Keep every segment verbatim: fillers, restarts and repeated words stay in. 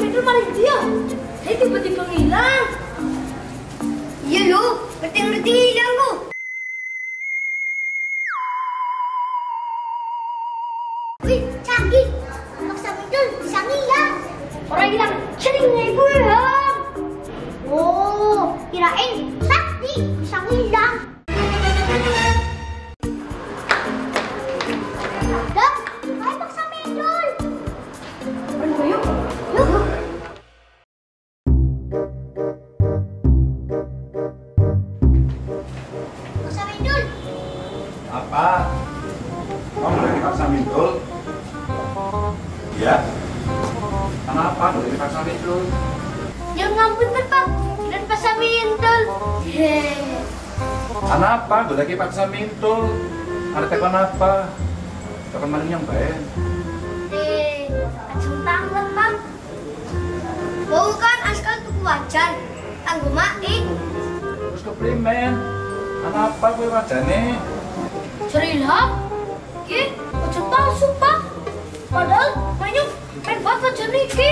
itu malah dia. Saya tiba-tiba ngilang. Iya lo, ngerti-ngerti hilang lo. Wih, canggih. Anak Samindul bisa ngilang. Orang hilang seringnya ibu ya. Oh, kirain sakti bisa ngilang. Dok, ayo Pak Samindul. Ayo, yuk. Yuk. Pak Samindul. Apa? Kamu dari Pak Samindul? Ya? Kenapa dari Pak Samindul? Ya ngapunten Pak, dan Pak Samindul. Hehehe. Kenapa? Gue lagi Pak Samindul. Ada telepon apa? Telepon maling yang baik. Eh, ajeng tangan Pak. Bau kan askal tuku wajan, tanggo maik. Terus ke primen. Kenapa gue wajane? Cerilap. Ki, aja palsu Pak. Padahal banyak pengen banget wajan iki.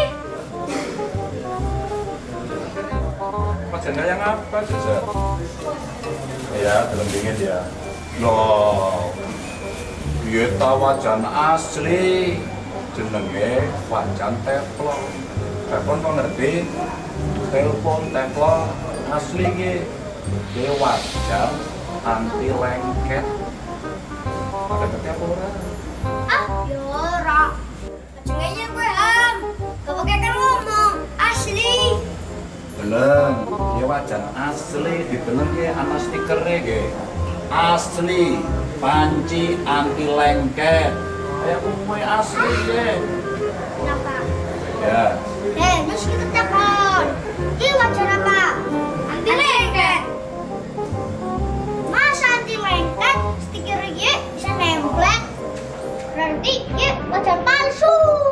Wajane yang apa sih, Zat? Ya, dalam dingin ya. Loh, kita wajan asli. Jenenge wajan teflon. Teflon kok ngerti? Telepon teflon asli ki. Ki wajan anti lengket. Ada ngerti apa ora? Ah, yo ora. Ajengnya gue ham. Gak pakai kan ngomong asli. Belum, ki wajan asli dibeleng ki ana stikere ki. Asli, panci anti lengket. Kayak kue asli ki. Kenapa? Ya. Eh, terus kita telepon. Ini wajan apa? Anti lengket. Masa anti lengket? Stiker ini bisa nemplek. Berarti ini wajan palsu.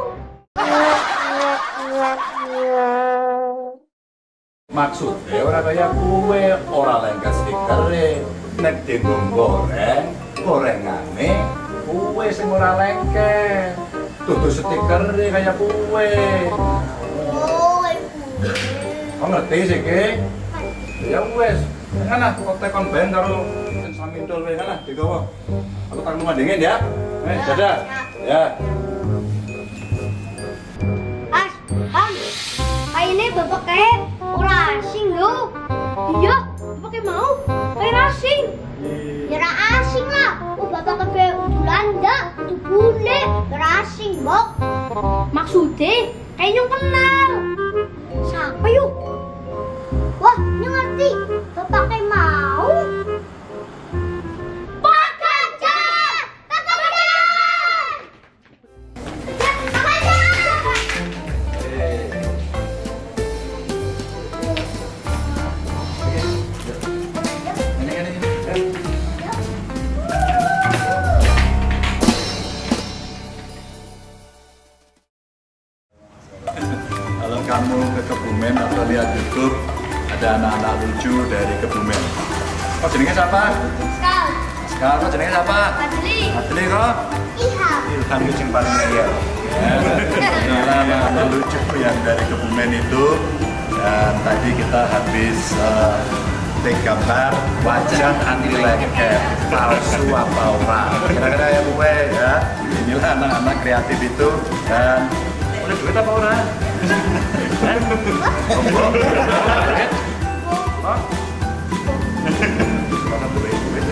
Maksudnya ora kaya kue, ora lengket stikere. Nek dienggo goreng, gorengane kue sing ora lengket. Dudu stikere kaya kue. Oh, ibu. Kau ngerti sih ki? Ya wes, kan lah kok tekan ben karo Pak Samindul wae kan lah digawa. Aku tak rumah dingin ya. Eh, dadah. Ya. As, Bang, kayak ini bapak kayak ora asing loh. Iya, bapak kayak mau kayak asing. Ya ora asing lah. Oh bapak kayak Belanda, itu bule, ora asing bok. Maksudnya kayak yang kenal. Siapa yuk? Wah, ini ngerti. Bapak kayak mau. Pak Ganjar! Pak Ganjar! Pak Ganjar! Ini ini ini. Kalau kamu ke Kebumen atau lihat YouTube, ada anak-anak lucu dari Kebumen. Kok jenenge siapa? Skal, Sekarang kok jenenge siapa? Fadli, Adli kok? Ilham. Ilham itu yang paling real. Ini anak-anak lucu yang dari Kebumen itu. Dan tadi kita habis uh, take gambar wajan anti lengket palsu apa ora. Kira-kira ya gue ya. Inilah anak-anak kreatif itu dan boleh duit apa ora? Hah? Gombok? Duit? Hah? Semangat duit, duit.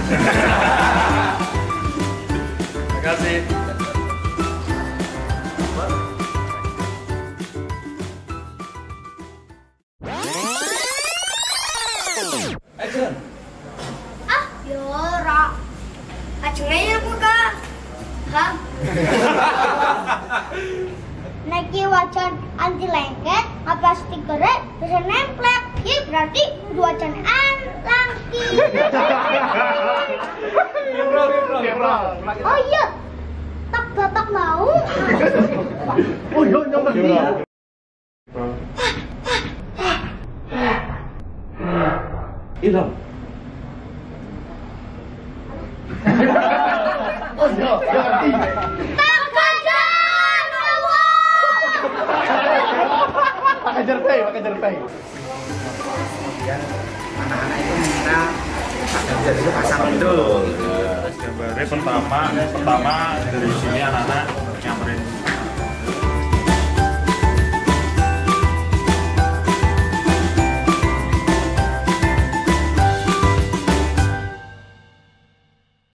Terima kasih. Action. Ah, yora. Ajengnya aku kak. Hah? Naiki wajan anti lengket, apa stikernya bisa nemplek. Ini berarti wajan anti. Oh iya, tak bapak mau. Oh iya, nyampe dia. Ilham. Oh iya, ngerti. Tak Ganjar, Allah. pakai jerpeng. Kemudian anak-anak itu minta agar jadi pasang itu. Gambarnya pertama, pertama dari sini anak-anak nyamperin